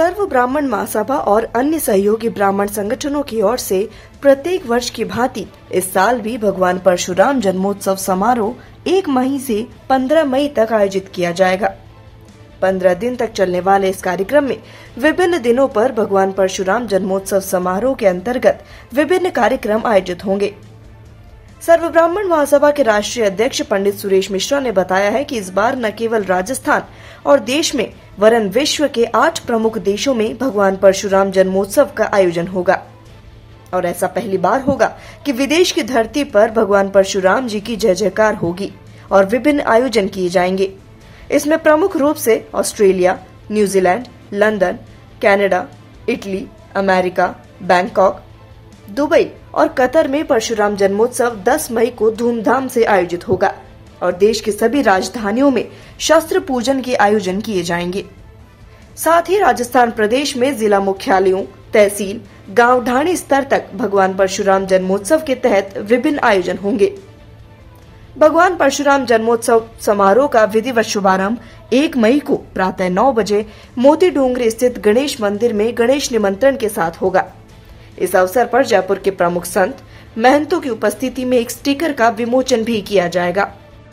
सर्व ब्राह्मण महासभा और अन्य सहयोगी ब्राह्मण संगठनों की ओर से प्रत्येक वर्ष की भांति इस साल भी भगवान परशुराम जन्मोत्सव समारोह 1 मई से 15 मई तक आयोजित किया जाएगा। 15 दिन तक चलने वाले इस कार्यक्रम में विभिन्न दिनों पर भगवान परशुराम जन्मोत्सव समारोह के अंतर्गत विभिन्न कार्यक्रम आयोजित होंगे। सर्व ब्राह्मण महासभा के राष्ट्रीय अध्यक्ष पंडित सुरेश मिश्रा ने बताया है कि इस बार न केवल राजस्थान और देश में वरन विश्व के 8 प्रमुख देशों में भगवान परशुराम जन्मोत्सव का आयोजन होगा और ऐसा पहली बार होगा कि विदेश की धरती पर भगवान परशुराम जी की जय जयकार होगी और विभिन्न आयोजन किए जाएंगे। इसमें प्रमुख रूप से Australia, New Zealand, London, Canada, Italy, America, Bangkok, Dubai और कतर में परशुराम जन्मोत्सव 10 मई को धूमधाम से आयोजित होगा और देश की सभी राजधानियों में शस्त्र पूजन के आयोजन किए जाएंगे। साथ ही राजस्थान प्रदेश में जिला मुख्यालयों, तहसील, गांव ढाणी स्तर तक भगवान परशुराम जन्मोत्सव के तहत विभिन्न आयोजन होंगे। भगवान परशुराम जन्मोत्सव समारोह का विधिवत शुभारंभ 1 मई को प्रातः 9 बजे मोती डूंगरी स्थित गणेश मंदिर में गणेश निमंत्रण के साथ होगा। इस अवसर पर जयपुर के प्रमुख संत महंतों की उपस्थिति में एक स्टिकर का विमोचन भी किया जाएगा।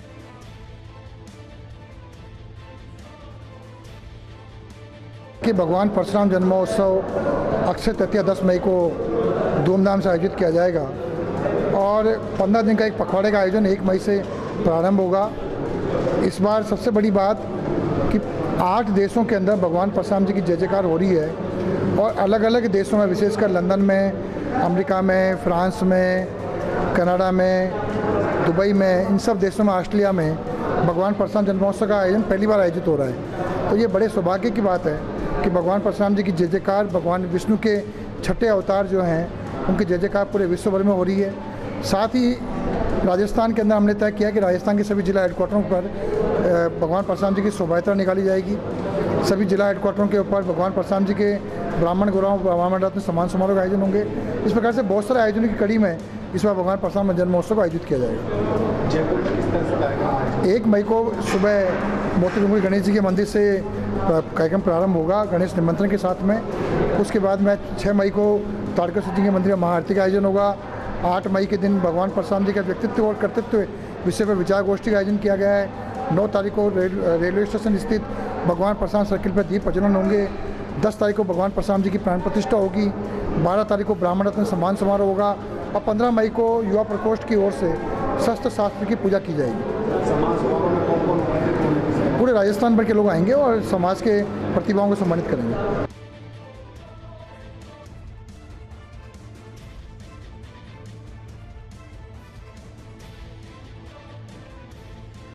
कि भगवान परशुराम जन्मोत्सव अक्षय तृतीया 10 मई को धूमधाम से आयोजित किया जाएगा और 15 दिन का एक पखवाड़े का आयोजन 1 मई से प्रारंभ होगा। इस बार सबसे बड़ी बात कि 8 देशों के अंदर भगवान परशुराम जी की जय जयकार हो रही है और अलग अलग देशों में, विशेषकर लंदन में, अमेरिका में, फ्रांस में, कनाडा में, दुबई में, इन सब देशों में, ऑस्ट्रेलिया में भगवान परशुराम जन्मोत्सव का आयोजन पहली बार आयोजित हो रहा है। तो ये बड़े सौभाग्य की बात है कि भगवान परशुराम जी की जय जयकार, भगवान विष्णु के 6ठे अवतार जो हैं उनकी जय जयकार पूरे विश्व भर में हो रही है। साथ ही राजस्थान के अंदर हमने तय किया कि राजस्थान के सभी जिला हेडक्वार्टरों पर भगवान परशुराम जी की शोभा यात्रा निकाली जाएगी। सभी जिला हेडक्वार्टरों के ऊपर भगवान परशुराम जी के ब्राह्मण गौरव ब्राह्मण रत्न सम्मान समारोह का आयोजन होंगे। इस प्रकार से बहुत सारे आयोजनों की कड़ी में इस बार भगवान परशुराम जन्म महोत्सव को आयोजित किया जाएगा। जयपुर में किस तरह से कार्यक्रम? 1 मई को सुबह मोती डूंगरी गणेश जी के मंदिर से कार्यक्रम प्रारंभ होगा गणेश निमंत्रण के साथ में। उसके बाद में 6 मई को तारकेश्वर जी के मंदिर में महाआरती का आयोजन होगा। 8 मई के दिन भगवान परशुराम जी का व्यक्तित्व और कर्तृत्व विषय पर विचार गोष्ठी का आयोजन किया गया है। 9 तारीख को रेलवे स्टेशन स्थित भगवान परशुराम सर्किल पर दीप प्रज्वलन होंगे। 10 तारीख को भगवान परशुराम जी की प्राण प्रतिष्ठा होगी। 12 तारीख को ब्राह्मण रत्न सम्मान समारोह होगा और 15 मई को युवा प्रकोष्ठ की ओर से शस्त्र शास्त्र की पूजा की जाएगी। पूरे राजस्थान भर के लोग आएंगे और समाज के प्रतिभाओं को सम्मानित करेंगे।